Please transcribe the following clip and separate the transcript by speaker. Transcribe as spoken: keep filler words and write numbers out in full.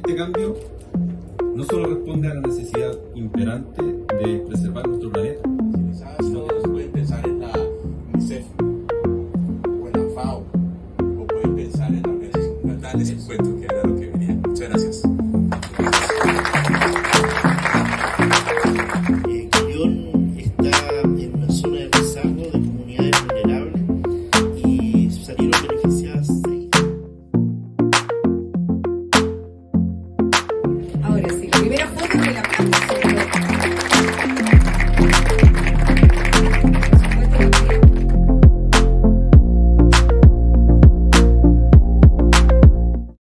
Speaker 1: Este cambio no solo responde a la necesidad imperante de preservar nuestro planeta,